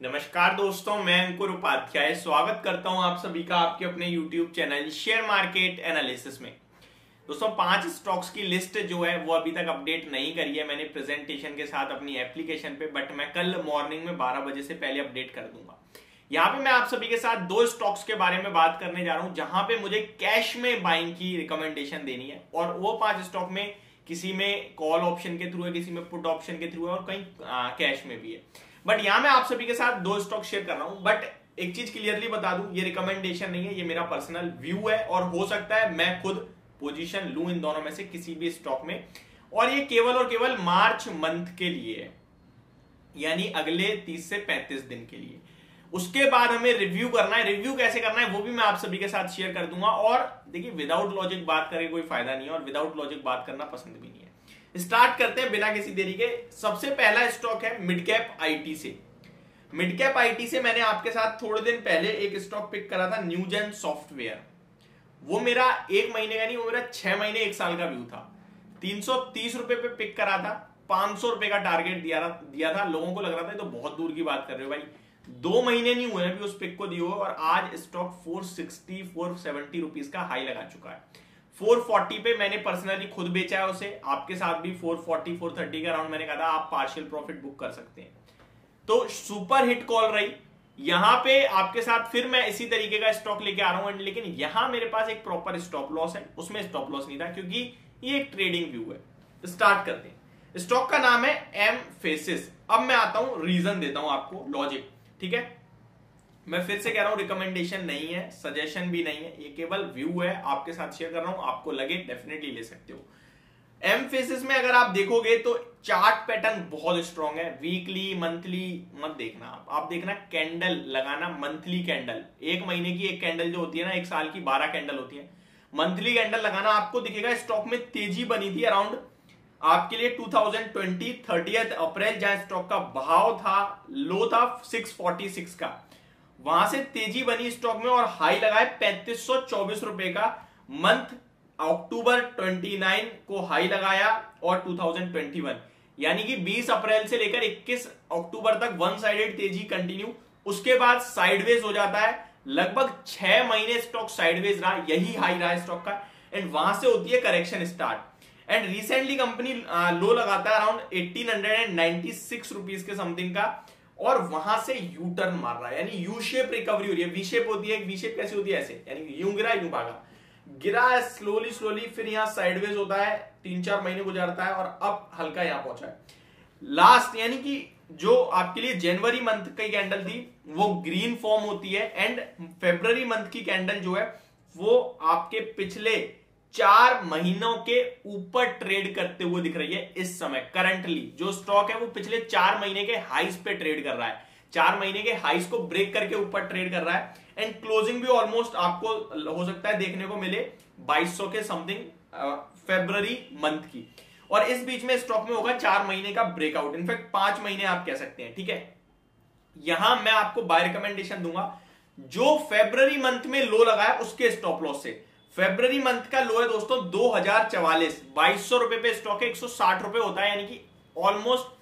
नमस्कार दोस्तों, मैं अंकुर उपाध्याय स्वागत करता हूं आप सभी का आपके अपने YouTube channel share market analysis में। दोस्तों 5 स्टॉक्स की लिस्ट जो है वो अभी तक अपडेट नहीं करी है मैंने प्रेजेंटेशन के साथ अपनी एप्लीकेशन पे, बट मैं कल मॉर्निंग में 12 बजे से पहले अपडेट कर दूंगा। यहाँ पे मैं आप सभी के साथ 2 स्टॉक्स के बारे में बात करने जा रहा हूं जहां पे मुझे कैश में बाइंग की रिकमेंडेशन देनी है, और वो 5 स्टॉक में किसी में कॉल ऑप्शन के थ्रू है, किसी में पुट ऑप्शन के थ्रू है और कहीं कैश में भी है। बट यहां मैं आप सभी के साथ 2 स्टॉक शेयर कर रहा हूं। बट एक चीज क्लियरली बता दूं, ये रिकमेंडेशन नहीं है, ये मेरा पर्सनल व्यू है और हो सकता है मैं खुद पोजीशन लूं इन दोनों में से किसी भी स्टॉक में, और ये केवल और केवल मार्च मंथ के लिए है, यानी अगले 30 से 35 दिन के लिए। उसके बाद हमें रिव्यू करना है। रिव्यू कैसे करना है वो भी मैं आप सभी के साथ शेयर कर दूंगा। और देखिए, विदाउट लॉजिक बात करके कोई फायदा नहीं है और विदाउट लॉजिक बात करना पसंद भी नहीं है। स्टार्ट करते हैं बिना किसी देरी के। सबसे पहला स्टॉक है मिड कैप आईटी से। मिड कैप आईटी से मैंने आपके साथ थोड़े दिन पहले एक स्टॉक पिक करा था, न्यूजेन सॉफ्टवेयर। वो मेरा 1 महीने का नहीं, वो मेरा 6 महीने 1 साल का व्यू था। 330 रुपए पे पिक करा था, 500 रुपए का टारगेट दिया था। लोगों को लग रहा था तो बहुत दूर की बात कर रहे हो भाई, 2 महीने नहीं हुए अभी उस पिक को दिए हुए, और आज स्टॉक 470 रुपीज का हाई लगा चुका है। 440 पे मैंने पर्सनली खुद बेचा है उसे, आपके साथ भी 440 430 के अराउंड मैंने कहा था आप पार्शियल प्रॉफिट बुक कर सकते हैं। तो सुपर हिट कॉल रही। यहां पे आपके साथ फिर मैं इसी तरीके का स्टॉक लेके आ रहा हूं, लेकिन यहां मेरे पास एक प्रॉपर स्टॉप लॉस है, उसमें स्टॉप लॉस नहीं था क्योंकि ये एक ट्रेडिंग व्यू है। स्टार्ट करते हैं। स्टॉक का नाम है एमफेसिस। अब मैं आता हूं, रीजन देता हूं आपको, लॉजिक, ठीक है। मैं फिर से कह रहा हूं, रिकमेंडेशन नहीं है, सजेशन भी नहीं है, ये केवल व्यू है, आपके साथ शेयर कर रहा हूं। आपको लगे डेफिनेटली ले सकते हो। एमफेसिस में अगर आप देखोगे तो चार्ट पैटर्न बहुत स्ट्रांग है। वीकली मंथली मत देखना, आप देखना कैंडल लगाना, मंथली कैंडल। 1 महीने की एक कैंडल जो होती है ना, 1 साल की 12 कैंडल होती है। मंथली कैंडल लगाना, आपको दिखेगा स्टॉक में तेजी बनी थी अराउंड आपके लिए 2020 30 अप्रैल, जहां स्टॉक का भाव था, लो था 646 का, वहां से तेजी बनी स्टॉक में और हाई लगाए 3524 रुपए का। मंथ अक्टूबर 29 को हाई लगाया और 2021 यानी कि 20 अप्रैल से लेकर 21 अक्टूबर तक वन साइडेड तेजी कंटिन्यू। उसके बाद साइडवेज हो जाता है, लगभग 6 महीने स्टॉक साइडवेज रहा, यही हाई रहा स्टॉक का, एंड वहां से होती है correction start. And recently company low लगाता है अराउंड 1896 रुपीज के समथिंग का, और वहां से यू टर्न मार रहा है, यानी यू शेप रिकवरी हो रही है। वी शेप होती है, वी शेप कैसी होती है, ऐसे, यानी यूं गिरा यूं भागा, गिरा स्लोली स्लोली, फिर यहां साइडवेज होता है, 3-4 महीने गुजारता है और अब हल्का यहां पहुंचा है। लास्ट यानी कि जो आपके लिए जनवरी मंथ की कैंडल थी वो ग्रीन फॉर्म होती है, एंड फेब्रुवरी मंथ की कैंडल जो है वो आपके पिछले 4 महीनों के ऊपर ट्रेड करते हुए दिख रही है। इस समय करंटली जो स्टॉक है वो पिछले 4 महीने के हाइस पे ट्रेड कर रहा है, 4 महीने के हाइस को ब्रेक करके ऊपर ट्रेड कर रहा है, एंड क्लोजिंग भी ऑलमोस्ट आपको हो सकता है देखने को मिले 2200 के समथिंग फेब्रुवरी मंथ की। और इस बीच में स्टॉक में होगा 4 महीने का ब्रेकआउट, इनफैक्ट 5 महीने आप कह सकते हैं, ठीक है। यहां मैं आपको बाय रिकमेंडेशन दूंगा, जो फेब्रुवरी मंथ में लो लगा है उसके स्टॉप लॉस से। फेब्रुवरी मंथ का लो है दोस्तों 2044, 2200 रुपए पे स्टॉक है, 160 रुपए होता है, यानी कि ऑलमोस्ट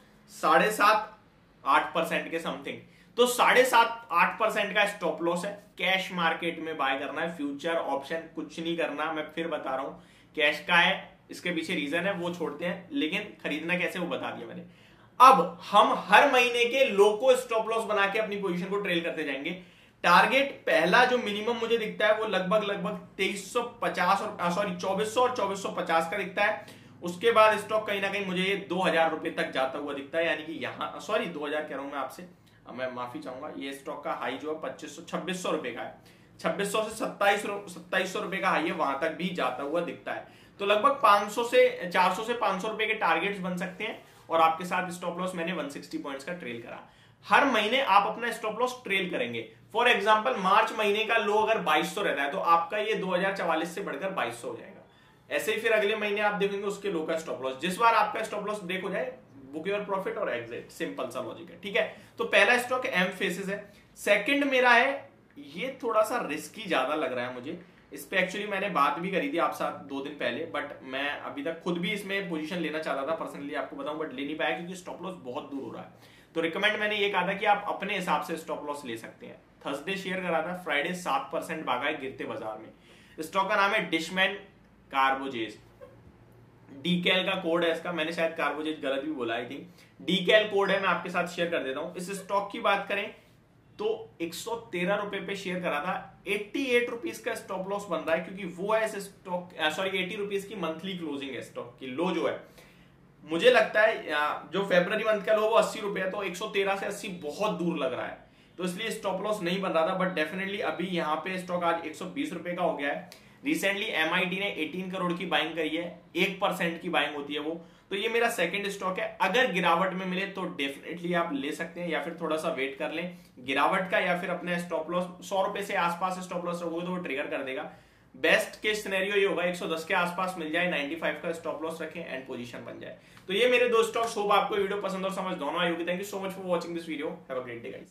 7.5-8% के समथिंग। तो 7.5-8% का स्टॉप लॉस है। कैश मार्केट में बाय करना है, फ्यूचर ऑप्शन कुछ नहीं करना। मैं फिर बता रहा हूं, कैश का है, इसके पीछे रीजन है वो छोड़ते हैं, लेकिन खरीदना कैसे वो बता दिया मैंने। अब हम हर महीने के लो को स्टॉप लॉस बना के अपनी पोजीशन को ट्रेल करते जाएंगे। टारगेट पहला जो मिनिमम मुझे दिखता है वो लगभग 2350 और 2400 और 2450 का दिखता है। उसके बाद स्टॉक कहीं ना कहीं मुझे 2000 रुपए तक जाता हुआ दिखता है, यानी कि यहां 2000 कह रहा हूं मैं आपसे, मैं माफी चाहूंगा। ये स्टॉक का हाई जो है 2600 रुपए का है, 2600 से 2700 रुपए का हाई है, वहां तक भी जाता हुआ दिखता है। तो लगभग 400 से 500 रुपए के टारगेट्स बन सकते हैं, और आपके साथ स्टॉप लॉस मैंने 160 पॉइंट्स का ट्रेल करा। हर महीने आप अपना स्टॉप लॉस ट्रेल करेंगे। फॉर एग्जांपल मार्च महीने का लो अगर 2200 रहता है तो आपका ये 2044 से बढ़कर 2200 हो जाएगा। ऐसे ही फिर अगले महीने आप देखेंगे उसके लो का स्टॉप लॉस। जिस बार आपका स्टॉप लॉस ब्रेक हो जाए, बुक योर प्रॉफिट और एग्जिट, सिंपल सा लॉजिक है, ठीक है। तो पहला स्टॉक एमफेसिस है। सेकंड मेरा है, ये थोड़ा सा रिस्की ज्यादा लग रहा है मुझे, इस पे एक्चुअली मैंने बात भी करी थी आप साथ 2 दिन पहले, बट मैं अभी तक खुद भी इसमें पोजीशन लेना चाहता था पर्सनली, आपको बताऊं, बट ले नहीं पाया क्योंकि स्टॉप लॉस बहुत दूर हो रहा है। तो रिकमेंड मैंने ये कहा था कि आप अपने हिसाब से स्टॉप लॉस ले सकते हैं। थर्सडे शेयर करा था, फ्राइडे 7% भागा है गिरते बाजार में। स्टॉक का नाम है डिशमैन कार्बोजेज, डीकेएल का कोड है इसका, मैंने शायद कार्बोजेज गलत भी बोला, आई थिंक डीकेएल कोड है, मैं आपके साथ शेयर कर देता हूं। इस स्टॉक की बात करें तो 113 रुपए पे शेयर करा था, 88 रुपीज का स्टॉप लॉस बन रहा है, क्योंकि वो है इस स्टॉक, सॉरी 80 रुपीज की मंथली क्लोजिंग है स्टॉक की। लो जो है मुझे लगता है जो फेब्रुवरी मंथ का लो वो 80 रुपए है, तो 113 से 80 बहुत दूर लग रहा है, तो इसलिए स्टॉप लॉस नहीं बन रहा था। बट डेफिनेटली अभी यहाँ पे स्टॉक आज 120 रुपए का हो गया है। रिसेंटली एमआईटी ने 18 करोड़ की बाइंग करी है, 1% की बाइंग होती है वो, तो ये मेरा सेकंड स्टॉक है। अगर गिरावट में मिले तो डेफिनेटली आप ले सकते हैं, या फिर थोड़ा सा वेट कर लें गिरावट का, या फिर अपने स्टॉप लॉस 100 रुपए से आसपास स्टॉप लॉस रखोगे तो वो ट्रिगर कर देगा। बेस्ट केस सिनेरियो ये होगा 110 के आसपास मिल जाए, 95 का स्टॉप लॉस रखें एंड पोजीशन बन जाए। तो ये मेरे दो स्टॉक्स, होप आपको वीडियो पसंद और समझ दोनों आई होगी। Thank you so much for watching this video, have a great day guys.